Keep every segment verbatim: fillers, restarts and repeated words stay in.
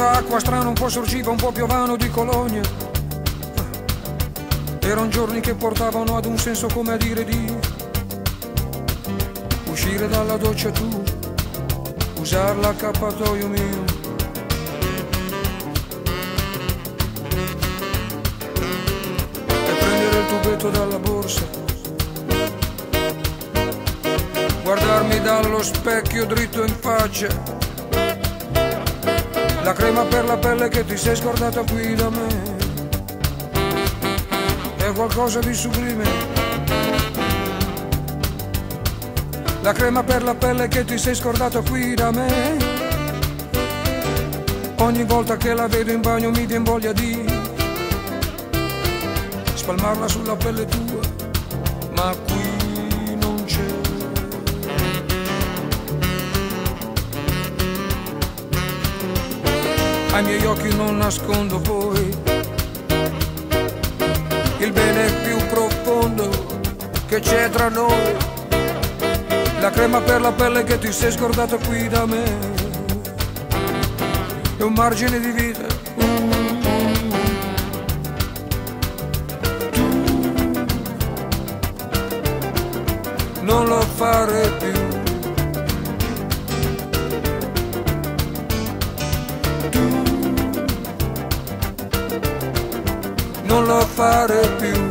Pioveva acqua strana, un po' sorgiva, un po' piovano di Cologna. Erano giorni che portavano ad un senso, come a dire di uscire dalla doccia tu, usare l'accappatoio mio. E prendere il tubetto dalla borsa, guardarmi dallo specchio dritto in faccia. La crema per la pelle che ti sei scordata qui da me è qualcosa di sublime. La crema per la pelle che ti sei scordata qui da me. Ogni volta che la vedo in bagno mi vien voglia di spalmarla sulla pelle tua, ma qui non c'è. Ai miei occhi non nascondo poi il bene più profondo che c'è tra noi. La crema per la pelle che ti sei scordata qui da me è un margine di vita. Tu non lo fare più. Non lo fare più.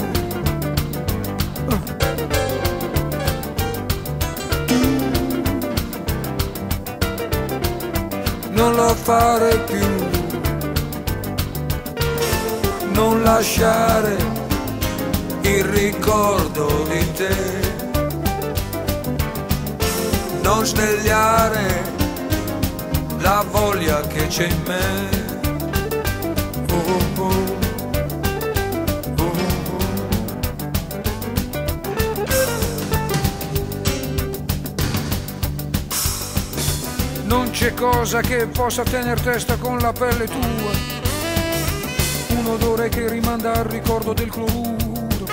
Non lo fare più. Non lasciare il ricordo di te. Non svegliare la voglia che c'è in me. Oh, oh. Non c'è cosa che possa tener testa con la pelle tua, un odore che rimanda al ricordo del cloruro,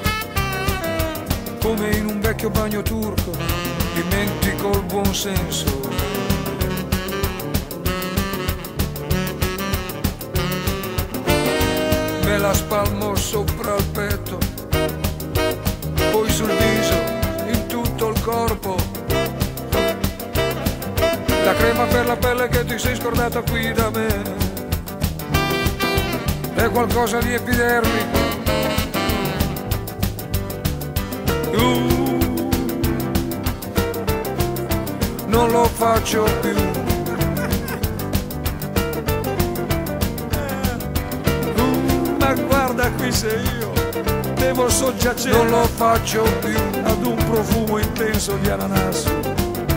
come in un vecchio bagno turco, dimentico il buon senso. Me la spalmo sopra il petto, poi sul viso, in tutto il corpo. La crema per la pelle che ti sei scordata qui da me è qualcosa di epidermico. Uh, non lo faccio più. Uh, ma guarda qui se io devo soggiacere, non lo faccio più, ad un profumo intenso di ananaso,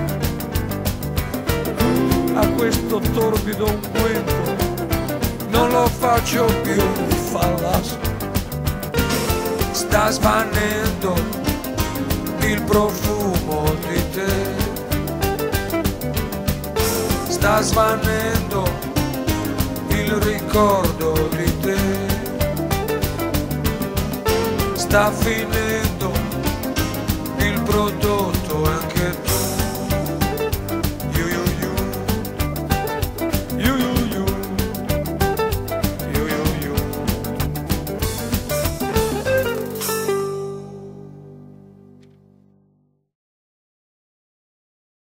a questo torbido unguento, non lo faccio più. Fallasso. Sta svanendo il profumo di te, sta svanendo il ricordo di te, sta finendo